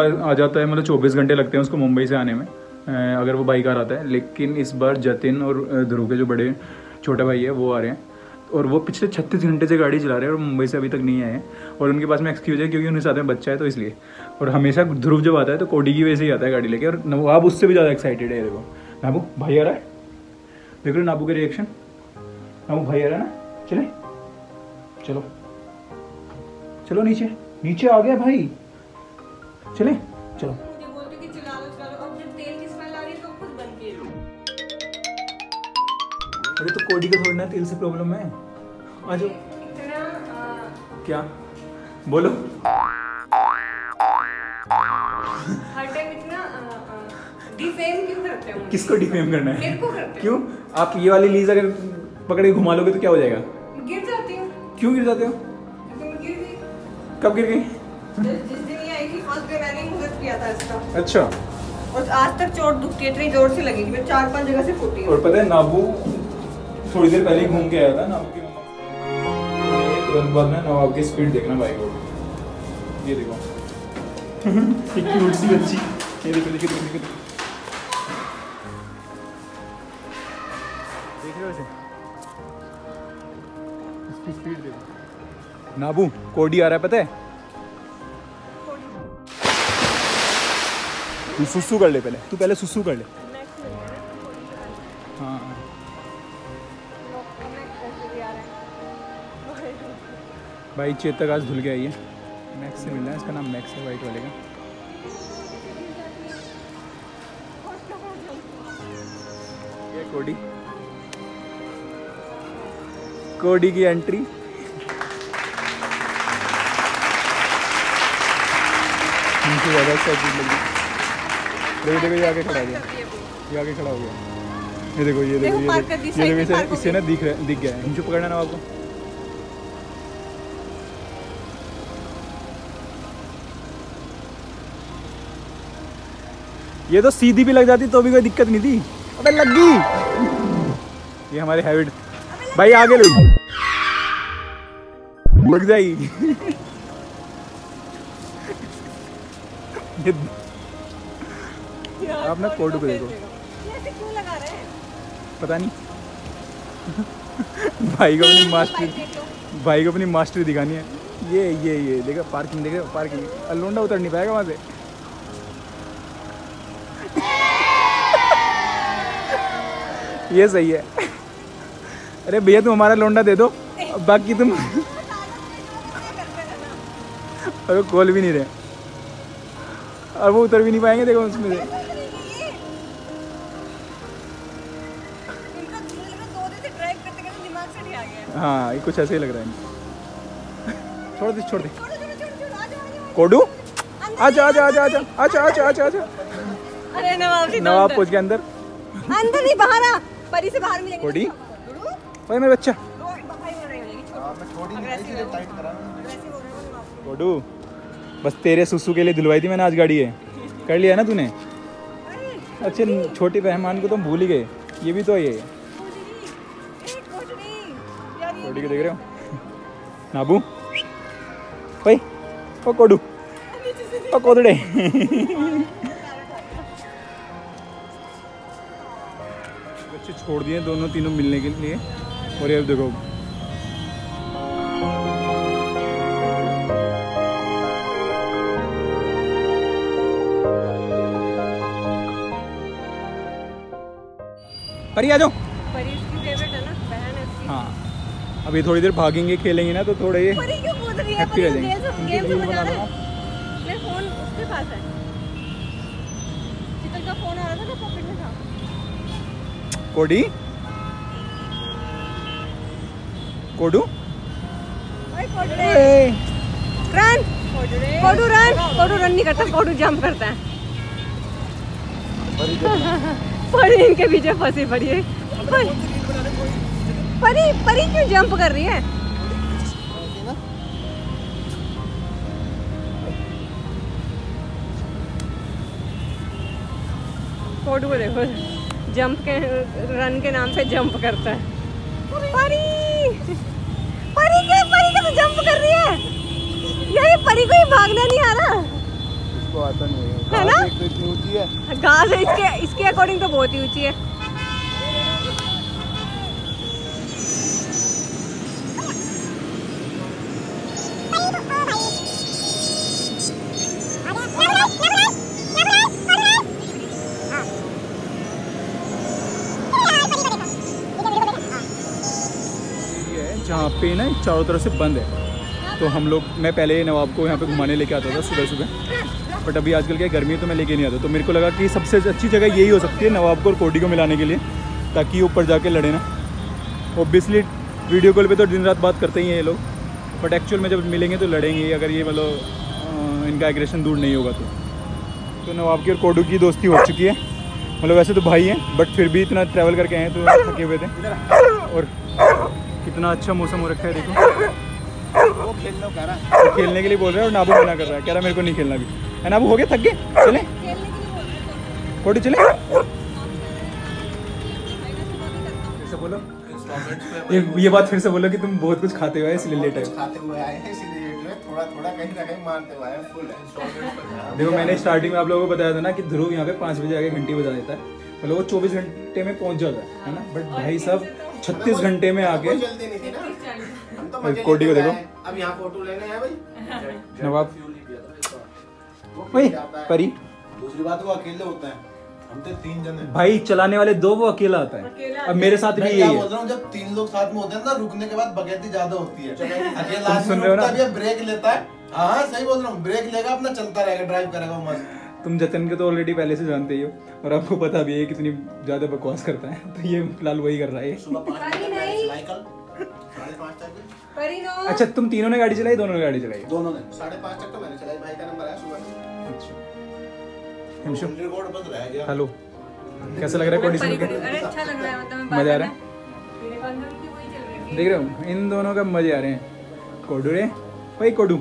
आ जाता है, मतलब 24 घंटे लगते हैं उसको मुंबई से आने में अगर वो बाई कार आता है। लेकिन इस बार जतिन और ध्रुव के जो बड़े छोटे भाई है वो आ रहे हैं, और वो पिछले 36 घंटे से गाड़ी चला रहे हैं और मुंबई से अभी तक नहीं आए हैं। और उनके पास में एक्सक्यूज है क्योंकि उनके साथ में बच्चा है तो इसलिए। और हमेशा ध्रुव जब आता है तो कोडी की वजह से ही आता है गाड़ी लेके, और नवाब उससे भी ज़्यादा एक्साइटेड है। देखो नाबू भाई आ रहा है, देख रहे हो नाबू के रिएक्शन। नाबू भाई आ रहा है ना, चले चलो चलो नीचे नीचे आ गया भाई, चले चलो। अरे तो कोडी का थोड़ी ना तेल से प्रॉब्लम है, आ जाओ। क्या बोलो? हर टाइम इतना डिफेम क्यों करते हो? किसको डिफेम करना है? मेरे को करते हो। क्यों? आप ये वाली लीज अगर पकड़ के घुमा लोगे तो क्या हो जाएगा? गिर जाती हूँ। क्यों गिर जाते हो? तुम गिर गई। कब गिर गई? जिस दिन ये आई थी फर्स्ट डे मैंने मदद किया था इसका। अच्छा। और आज तक चोट दुखती है, इतनी जोर से लगी कि मैं 4-5 जगह से फूटी हूँ। और पता है नाबू थोड़ी देर पहले ही घूम के आया था। नाबू की मम्मा तुरंत बाद में नवाब की स्पीड देखना बाइक को, ये देखो एक क्यूट सी बच्ची, ये देखो देखो देखो देखो, देख रहे हो इसे, इसकी स्पीड देखो। नाबू कोडी आ रहा है पता है? तू सुसु कर ले पहले, तू पहले सुसु कर ले। हाँ भाई चेतक आज धुल के आई है, मैक्स से मिलना है, इसका नाम मैक्स है वाइट वाले का। ये कोडी, कोडी की एंट्री। मुझे ज़्यादा एक्साइटेड लगी। देखो देखो ये आगे खड़ा हो गया, ये आगे खड़ा हो गया, ये देखो ये देखो ये देखो इससे ना दिख गया है। मुझे पकड़ना ना आपको। ये तो सीधी भी लग जाती तो भी कोई दिक्कत नहीं थी, अबे लग गई। ये हमारे हैबिट भाई, आगे लग जाएगी। आप ना कोड को देखो, क्यों लगा रहे हैं? पता नहीं। भाई को अपनी मास्टरी दिखानी है। ये देखो पार्किंग, देखो पार्किंग, लोंडा उतर नहीं पाएगा वहां से। ये सही है। अरे भैया तुम हमारा लोंडा दे दो, बाकी तुम अरे खोल भी नहीं रहे और वो उतर भी नहीं पाएंगे। देखो उसमें से हाँ ये कुछ ऐसे ही लग रहा है। छोड़ दे कोडू, आजा आजा आजा आजा आजा आजा आजा आजा। अरे नवाब पहुंच गया अंदर नहीं बाहर आ, परी से बाहर मिलेंगे। कोडी भाई मेरा बच्चा कोडू, बस तेरे सुसु के लिए दिलवाई थी मैंने आज गाड़ी है, कर लिया ना तूने? अच्छे छोटे मेहमान को तो भूल ही गए, ये भी तो है। ये कोडी को देख रहे हो? नाबू भाई ओ कोडू ओ कोदड़े। बच्चे छोड़ दिए दोनों तीनों मिलने के लिए। और ये देखो परी आ जाओ। परी इसकी फेवरेट है ना, बहन है इसकी। हाँ अभी थोड़ी देर भागेंगे खेलेंगे ना तो थोड़े ये परी क्यों कूद रही है? हैप्पी रह जाएंगे। गेम समझ आ रहा है। मेरा फोन उसके पास है, शीतल का फोन आ रहा था ना, पॉकेट में था। कोडी कोडू रन कोडू रन नहीं करता, कोडू जंप करता है। परी इनके पीछे फंसी पड़ी है। परी क्यों जंप कर रही है? कोडू को देखो, जंप के रन के नाम पे जंप करता है। परी कैसे जंप कर रही है यार? ये परी को ही भागना नहीं आ रहा। को आता नहीं है ना? एक तो इतनी ऊंची है। घास इसके अकॉर्डिंग तो बहुत ही ऊंची है। जहाँ पे ना चारों तरफ से बंद है, तो हम लोग, मैं पहले नवाब को यहाँ पे घुमाने लेके आता था सुबह सुबह, बट अभी आजकल क्या गर्मी है तो मैं लेके नहीं आता। तो मेरे को लगा कि सबसे अच्छी जगह यही हो सकती है नवाब को और कोडी को मिलाने के लिए, ताकि ऊपर जाके लड़े ना। ऑब्वियसली वीडियो कॉल पे तो दिन रात बात करते ही हैं ये लोग, बट एक्चुअल में जब मिलेंगे तो लड़ेंगे, अगर ये मतलब इनका एग्रेशन दूर नहीं होगा तो नवाब की और कोडू की दोस्ती हो चुकी है। मतलब वैसे तो भाई हैं, बट फिर भी इतना ट्रैवल करके आए तो थके हुए थे। और कितना अच्छा मौसम हो रखा है, देखो। वो खेलने कह रहा है, तो खेलने के लिए बोल रहा है और नाबू मना कर रहा है, कह रहा है मेरे को नहीं खेलना भी है। नाबू हो गया, थक गए, चले कोडी चले। फिर से बोलो ये बात फिर से बोलो कि तुम बहुत कुछ खाते हो इसलिए लेट आए। खाते हुए आए हैं इसलिए लेट हुए, थोड़ा थोड़ा कहीं ना कहीं मारते हुए आए फुल। देखो मैंने स्टार्टिंग में आप लोगों को बताया था ना कि ध्रुव यहाँ पे 5 बजे आके घंटी बजा देता है, मतलब वो 24 घंटे में पहुंच जाता है ना। बट भाई साहब 36 घंटे में आके जल्दी नहीं थी ना, हम तो मजे कोडी को लेके देखो। आए। अब यहाँ फोटो लेने हैं भाई नवाब वही परी। दूसरी बात वो अकेले होता है, हम तो 3 जन हैं भाई, चलाने वाले 2, वो अकेला आता है। अब मेरे साथ भी मैं यही क्या है। बोल रहा हूँ, जब 3 लोग साथ में होते हैं ना, रुकने के बाद बगैती ज्यादा होती है। अकेला तुम आदमी सुन रहे हो ना? रुकता भी है, ब्रेक लेता है। हाँ सही बोल रहा हूँ, ब्रेक लेगा अपना चलता रहेगा, ड्राइव करेगा मस्त। तुम जतन के तो ऑलरेडी पहले से जानते ही हो, और आपको पता भी है कितनी ज्यादा बकवास करता है, तो ये फिलहाल वही कर रहा है। सुबह 5 बजे साइकिल 5:30 तक। अच्छा, तुम तीनों ने गाड़ी चलाई, दोनों ने गाड़ी चलाई? दोनों ने 5:30 तक तो मैंने चलाई, भाई का नंबर आया सुबह। अच्छा, रिकॉर्ड बंद रह गया। हेलो, कैसा लग रहा है कोडी सुन के? अरे अच्छा लग रहा है, मतलब मजा आ रहा है? देख रहे हो इन दोनों का मजे आ रहे हैं। कोडू रे भाई, कोडू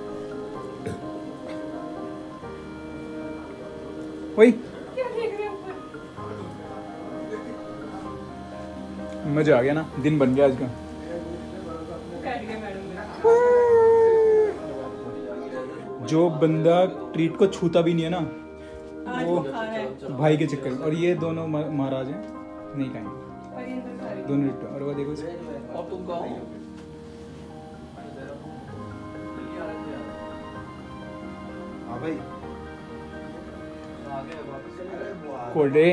वही मजा आ गया ना, दिन बन गया आज का। जो बंदा ट्रीट को छूता भी नहीं है ना, वो भाई के चक्कर में। और ये दोनों महाराज हैं, नहीं खाएंगे दोनों डिट्टो। और वो देखो भाई कोडे,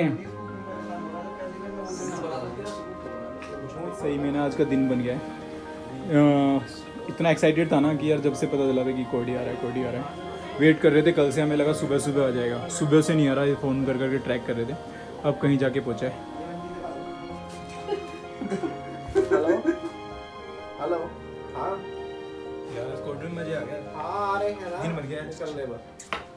सही में ना आज का दिन बन गया है। इतना एक्साइटेड था ना कि यार जब से पता चला था कि कोडी आ रहा है, कोडी आ रहा है, वेट कर रहे थे कल से। हमें लगा सुबह सुबह आ जाएगा, सुबह से नहीं आ रहा, ये फ़ोन कर करके ट्रैक कर रहे थे। अब कहीं जाके पहुंचा है। Hello hello. हाँ यार कोडी में मजे आ गया, हाँ आ रहे हैं ना, दिन बन गया। चल रहे बस।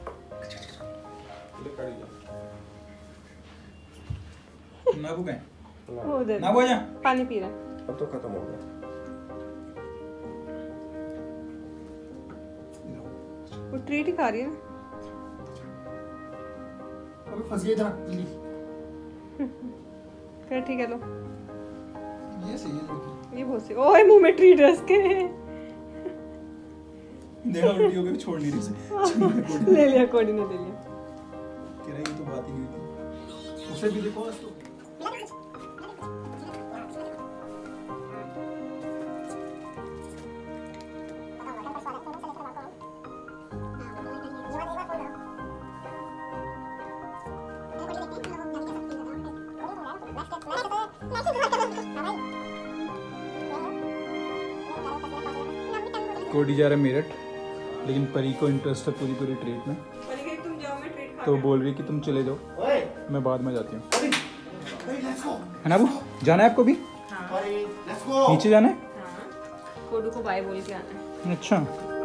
नाबू कहाँ है? वो उधर नाबू आजा। पानी पी रहा है। अब तो खत्म हो गया। वो ट्रीट ही खा रही है ना। अबे फंस गई इधर जल्दी। फिर ठीक है, लो ये सही है। ये बहुत सी। ओए मुंह में ट्रीट रस के देखा उल्टी हो गई, छोड़ नहीं रही उसे। ले लिया, कोडी ने ले लिया। कह रही ये तो बात ही नहीं थी, उसे भी देखो आज तो। कोडी जा रहा है मेरठ, लेकिन परी को इंटरेस्ट है पूरी ट्रीट में, तुम जाओ, मैं ट्रीट खा। तो बोल रही कि तुम चले जाओ, ओए मैं बाद में जाती हूँ। Let's go. है ना, वो जाना है आपको भी? Let's go. नीचे जाना है? हाँ, कोडू को बाय बोल के आना है। अच्छा,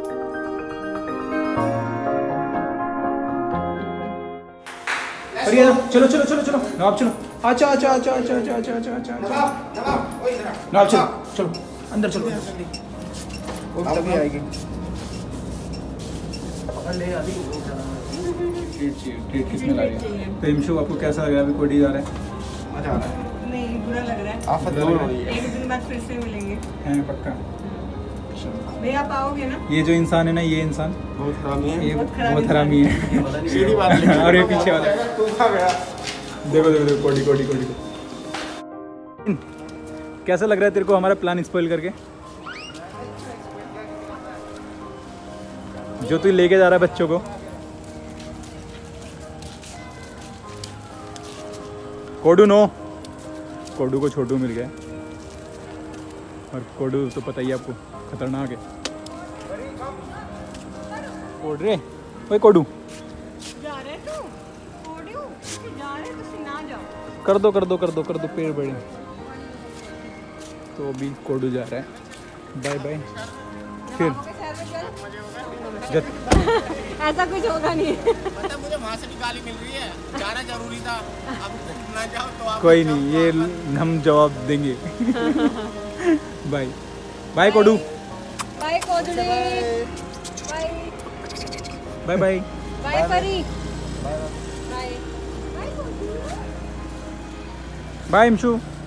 अरे चलो चलो चलो चलो ना, आप चलो। अच्छा अच्छा अच्छा अच्छा अच्छा अच्छा अच्छा अच्छा जनाब ओए इधर ना, आप चलो चलो अंदर चलो। वो तभी आएगी। ट्रीट किसने लाई है? प्रेम शो आपको कैसा लगा? अभी कोडी जा रहा है, मजा आ रहा है। नहीं, बुरा लग रहा है। आफत दूर हो रही है। एक दिन बाद फिर से मिलेंगे। हैं पक्का? भैया आप आओगे ना? ये जो इंसान है ना, ये इंसान बहुत हरामी है। ये बहुत खराब बहुत हरामी है। सीधी बात है। और ये पीछे वाला तू था गया। देखो देखो देखो, कोडी कोडी कोडी। कैसा लग रहा है तेरे को हमारा प्लान स्पॉइल करके? जो तू लेके जा रहा है बच्चों को। कोडू नो, कोडू को छोटू मिल गया। और कोडू तो पता ही है आपको, खतरनाक है। कोड रे, ओए कोडू जा रहे तू? कोडू जा रहे तो ना जाओ। कर दो कर दो कर दो कर दो, पेड़ बड़े। तो अभी कोडू जा रहा है, बाय बाय। फिर ऐसा कुछ होगा नहीं। पता मुझे वहाँ से भी गाली मिल रही है, जाना जरूरी था, अब ना जाओ तो आप कोई नहीं, ये हम जवाब देंगे। Bye bye Kodu, bye Kodu, bye bye bye bye Pari, bye bye bye इमशु।